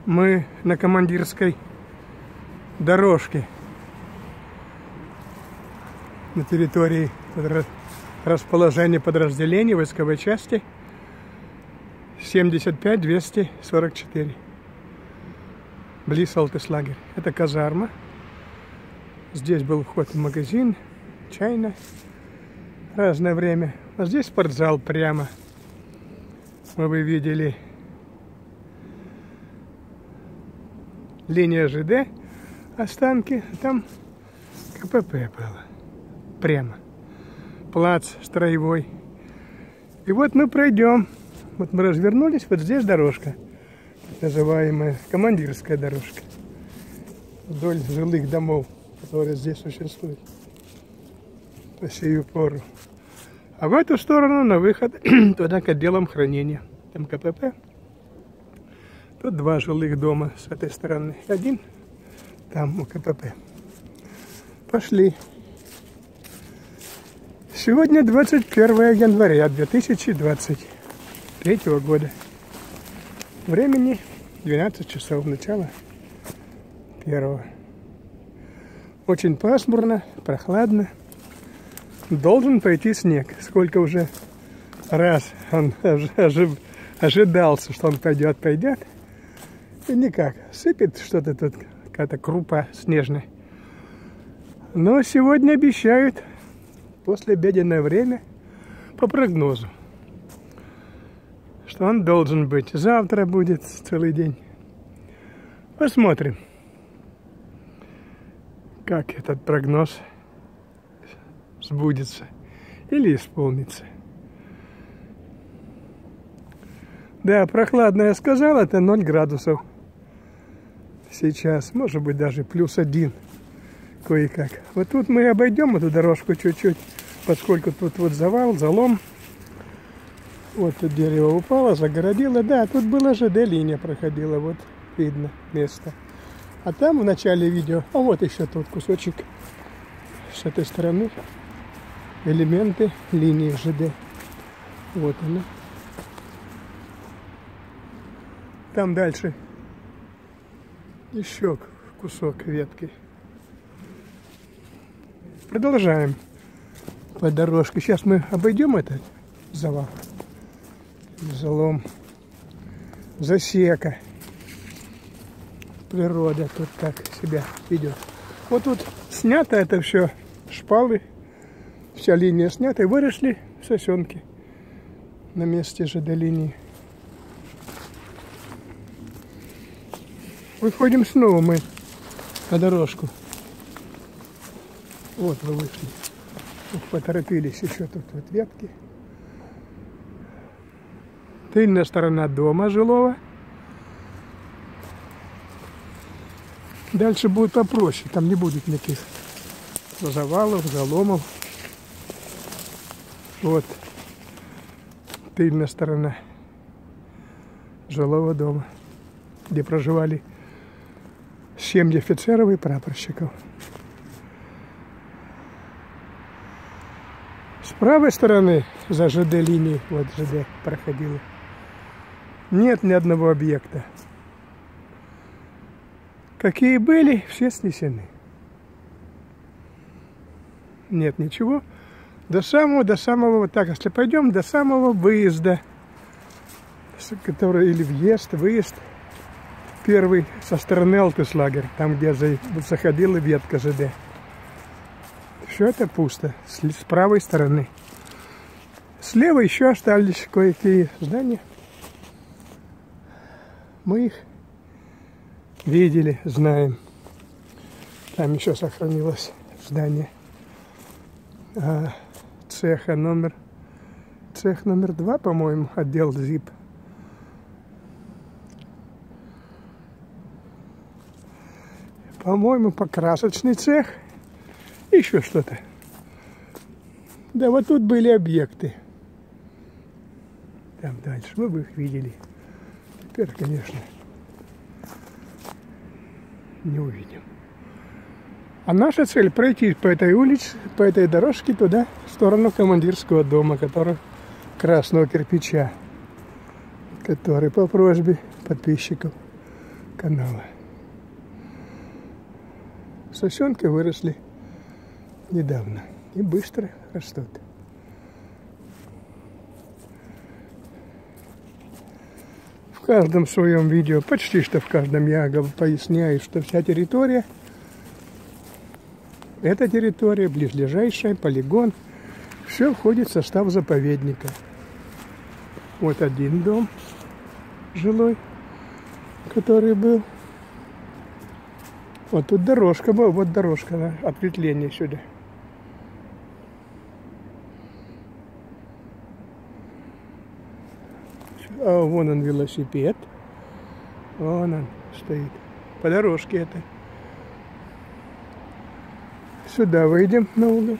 Мы на командирской дорожке на территории расположения подразделений войсковой части 75-244. Близ Алтыслагерь. Это казарма. Здесь был вход в магазин, чайная, разное время. А здесь спортзал прямо. Вы видели линия ЖД, останки, там КПП было. Прямо. Плац строевой. И вот мы пройдем. Вот мы развернулись, вот здесь дорожка. Так называемая командирская дорожка. Вдоль жилых домов, которые здесь существуют. По сию пору. А в эту сторону на выход туда к отделам хранения. Там КПП. Тут два жилых дома с этой стороны. Один там у КПП. Пошли. Сегодня 21 января 2023 года. Времени 12 часов. Начало первого. Очень пасмурно, прохладно. Должен пойти снег. Сколько уже раз он ожидался, что он пойдет. И никак. Сыпет что-то тут, какая-то крупа снежная. Но сегодня обещают послеобеденное время по прогнозу, что он должен быть. Завтра будет целый день. Посмотрим, как этот прогноз сбудется или исполнится. Да, прохладно я сказал, это 0 градусов. Сейчас, может быть, даже +1 кое-как. Вот тут мы обойдем эту дорожку чуть-чуть, поскольку тут вот завал, залом. Вот тут дерево упало, загородило. Да, тут была ЖД-линия проходила, вот видно место. А там в начале видео, а вот еще тот кусочек с этой стороны, элементы линии ЖД. Вот она. Там дальше еще кусок ветки. Продолжаем по дорожке. Сейчас мы обойдем этот завал. Залом. Засека. Природа тут так себя ведет. Вот тут снято это все, шпалы. Вся линия снята, и выросли сосенки на месте ЖД-линии. Выходим снова мы на дорожку. Вот мы вышли. Тут поторопились, еще тут вот ветки. Тыльная сторона дома жилого. Дальше будет попроще, там не будет никаких завалов, заломов. Вот тыльная сторона жилого дома, где проживали семьи офицеров и прапорщиков. С правой стороны, за ЖД-линией, вот ЖД проходила, нет ни одного объекта. Какие были, все снесены. Нет ничего. До самого, вот так, если пойдем, до самого выезда, который или въезд, выезд, первый со стороны Алтыслагерь, там, где заходила ветка ЖД. Все это пусто, с правой стороны. Слева еще остались кое-какие здания. Мы их видели, знаем. Там еще сохранилось здание цех номер 2, по-моему, отдел ЗИП. По-моему, покрасочный цех. Еще что-то. Да, вот тут были объекты. Там дальше. Мы бы их видели. Теперь, конечно, не увидим. А наша цель пройти по этой улице, по этой дорожке туда, в сторону командирского дома, который красного кирпича, который по просьбе подписчиков канала. Сосенки выросли недавно и быстро растут. В каждом своем видео, почти что в каждом, я поясняю, что вся территория, эта территория, близлежащая, полигон, все входит в состав заповедника. Вот один дом жилой, который был. Вот тут дорожка была, вот дорожка, ответвление сюда. А вон он велосипед. Вон он стоит. По дорожке это. Сюда выйдем на угол.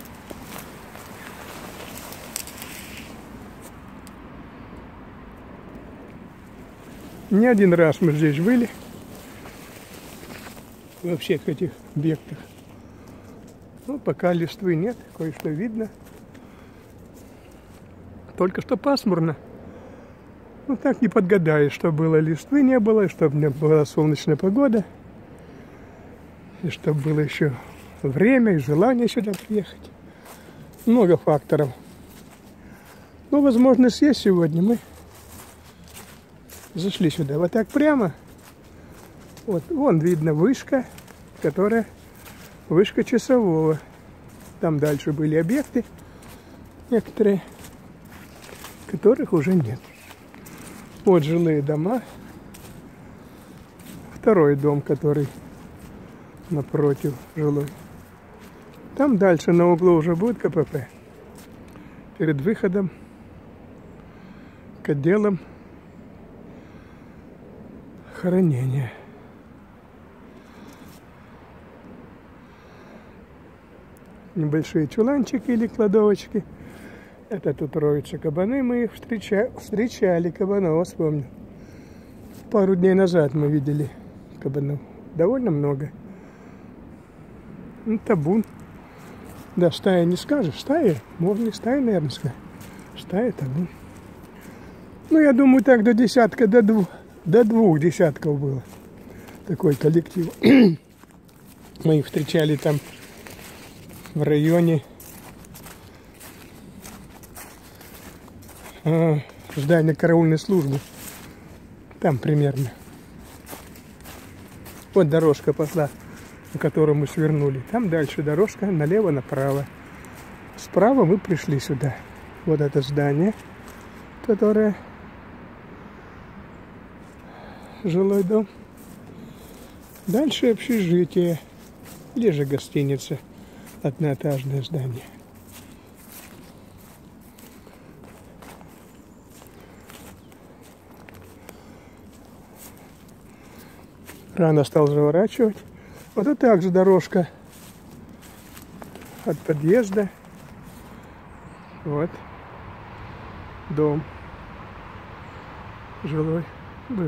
Не один раз мы здесь были. Во всех этих объектах. Ну, пока листвы нет, кое-что видно. Только что пасмурно. Ну, так не подгадаешь, что было листвы не было, чтобы была солнечная погода. И чтобы было еще время и желание сюда приехать. Много факторов. Ну, возможность есть сегодня. Мы зашли сюда. Вот так прямо. Вот, вон видно вышка, которая вышка часового. Там дальше были объекты некоторые, которых уже нет. Вот жилые дома. Второй дом, который напротив жилой. Там дальше на углу уже будет КПП. Перед выходом к отделам хранения. Небольшие чуланчики или кладовочки. Это тут роются кабаны. Мы их встречали, кабанов, вспомнил. Пару дней назад мы видели кабанов. Довольно много. Ну, табун. Да, стая не скажешь. Стая? Можно и стая, наверное, сказать. Стая, табун. Ну, я думаю, так до десятка, до двух десятков было. Такой коллектив. Мы их встречали там в районе здания караульной службы. Там примерно. Вот дорожка пошла, на которую мы свернули. Там дальше дорожка налево-направо. Справа мы пришли сюда. Вот это здание, которое жилой дом. Дальше общежитие. Или же гостиница. Одноэтажное здание. Рано стал заворачивать. Вот это также дорожка от подъезда. Вот дом жилой был.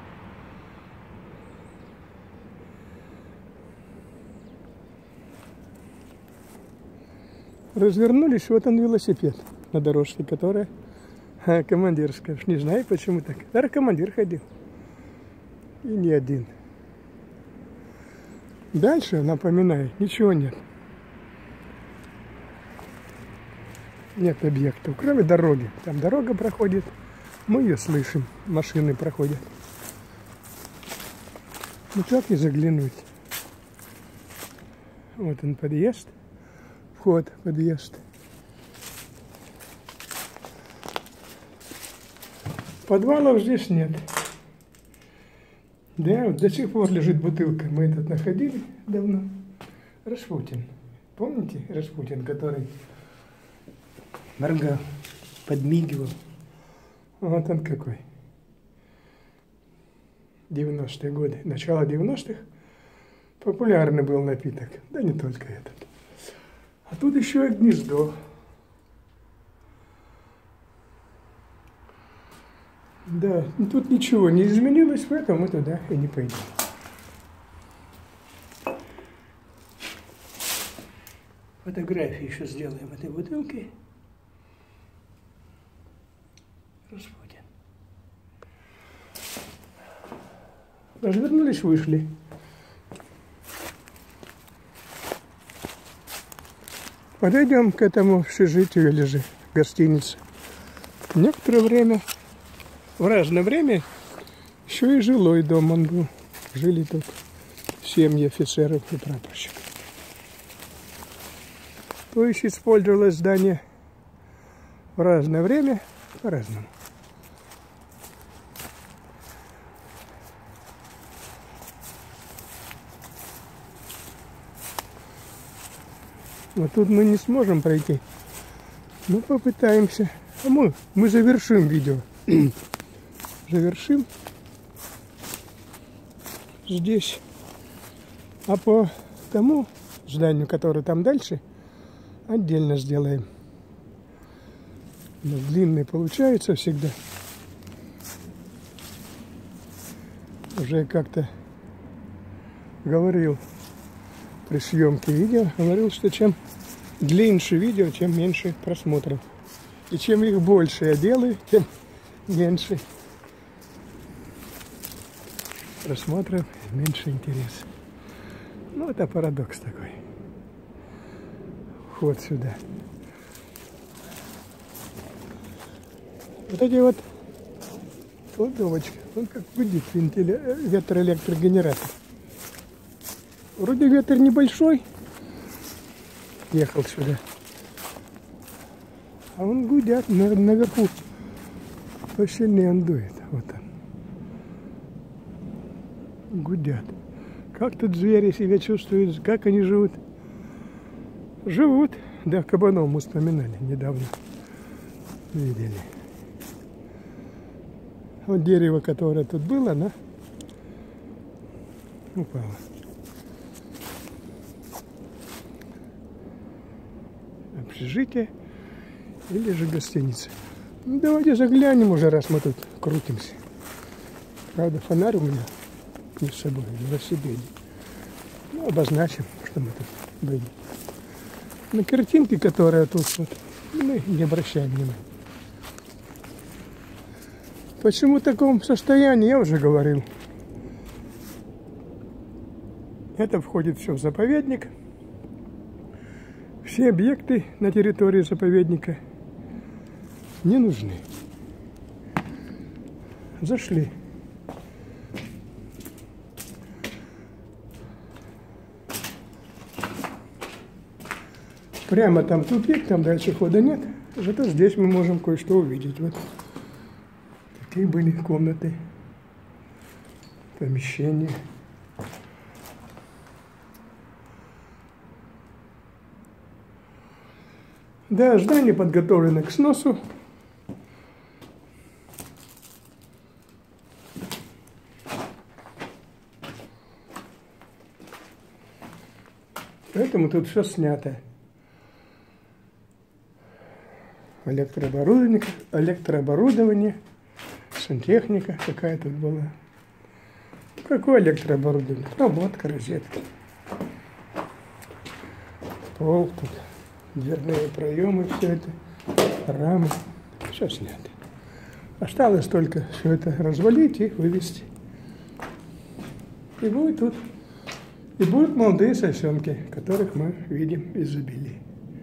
Развернулись, вот он велосипед на дорожке, которая командирская. Не знаю, почему так. Даже командир ходил. И не один. Дальше, напоминаю, ничего нет. Нет объектов, кроме дороги. Там дорога проходит, мы ее слышим, машины проходят. Ну как не заглянуть? Вот он подъезд. Вход, подъезд. Подвалов здесь нет. Да, вот до сих пор лежит бутылка. Мы этот находили давно. Распутин. Помните Распутин, который моргал, подмигивал? Вот он какой. 90-е годы, начало 90-х. Популярный был напиток. Да не только этот. А тут еще и гнездо. Да, тут ничего не изменилось, поэтому мы туда и не пойдем. Фотографии еще сделаем этой бутылки. Распутин. Развернулись, вышли. Подойдем к этому общежитию или же гостинице. Некоторое время, в разное время, еще и жилой дом он был. Жили тут семьи офицеров и прапорщиков. То есть использовалось здание в разное время по-разному. Вот тут мы не сможем пройти. Но попытаемся. А мы завершим видео. Завершим здесь. А по тому зданию, которое там дальше, отдельно сделаем. Но длинный получается всегда. Уже как-то говорил при съемке видео, говорил, что чем длиннее видео, тем меньше просмотров. И чем их больше я делаю, тем меньше просмотров, меньше интереса. Ну, это парадокс такой. Вход сюда. Вот эти вот кладовочки. Он как гудит ветроэлектрогенератор. Вроде ветер небольшой. Ехал сюда. А он гудят наверху. Посильнее он дует. Вот он. Гудят. Как тут звери себя чувствуют? Как они живут? Живут. Да, кабанов мы вспоминали недавно. Видели. Вот дерево, которое тут было, оно упало. Общежитие или же гостиница. Ну, давайте заглянем уже, раз мы тут крутимся. Правда, фонарь у меня не с собой, на велосипеде. Ну, обозначим, что мы тут были. На картинке, которая тут, вот, мы не обращаем внимания. Почему в таком состоянии, я уже говорил. Это входит все в заповедник. Все объекты на территории заповедника не нужны. Зашли. Прямо там тупик, там дальше хода нет. Зато здесь мы можем кое-что увидеть. Вот такие были комнаты, помещения. Да, здание подготовлено к сносу. Поэтому тут все снято. Электрооборудование, сантехника какая тут была. Какое электрооборудование? Проводка, розетка. Пол тут. Дверные проемы, все это, рамы, все снято. Осталось только все это развалить и вывести. И будет тут, и будут молодые сосенки, которых мы видим изобилие.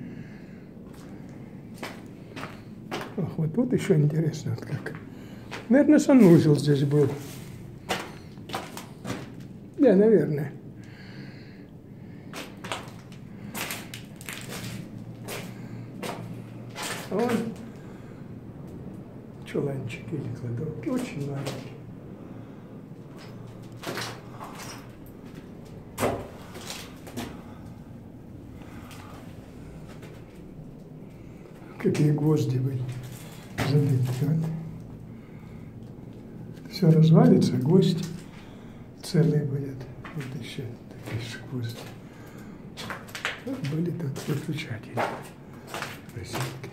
Ох, вот тут еще интересно, вот как. Наверное, санузел здесь был. Да, наверное. А вон чуланчики или кладовки, очень маленькие. Какие гвозди были забиты. Вот. Все развалится, гвозди целые будет. Вот еще такие же гвозди. Вот были тут выключатели, розетки.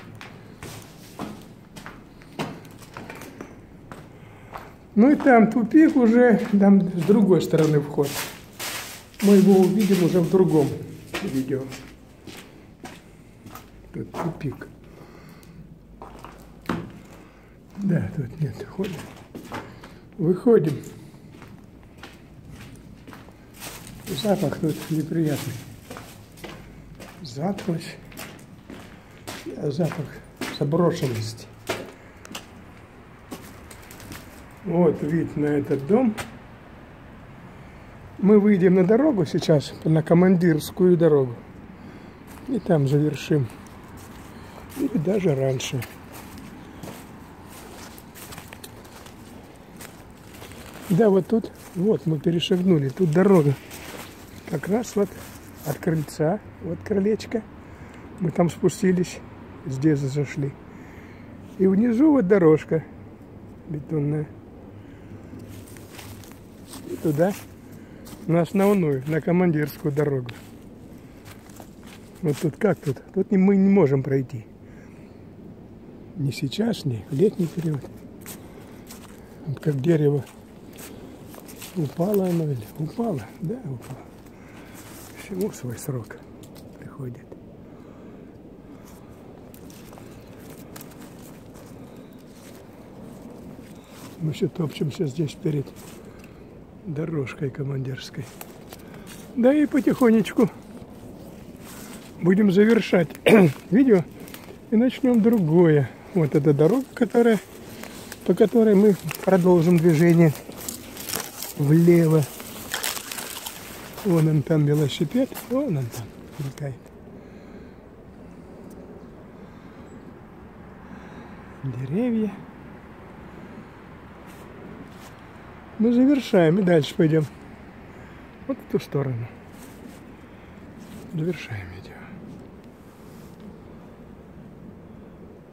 Ну и там тупик уже, там с другой стороны вход. Мы его увидим уже в другом видео. Тут тупик. Да, тут нет входа. Выходим. Запах тут неприятный. Затхлость. Запах заброшенности. Вот вид на этот дом. Мы выйдем на дорогу сейчас, на командирскую дорогу. И там завершим. Или даже раньше. Да, вот тут, вот мы перешагнули. Тут дорога. Как раз вот от крыльца, вот крылечко. Мы там спустились, здесь зашли. И внизу вот дорожка бетонная. И туда, на основную, на командирскую дорогу. Вот тут как тут? Тут мы не можем пройти. Ни сейчас, ни в летний период. Вот как дерево. Упало оно или? Упало? Да, упало. Всему свой срок приходит. Мы все топчемся здесь перед дорожкой командирской. Да и потихонечку будем завершать видео и начнем другое. Вот эта дорога, по которой мы продолжим движение влево. Вон он там велосипед, вон он там летает. Деревья. Мы завершаем и дальше пойдем. Вот в ту сторону. Завершаем.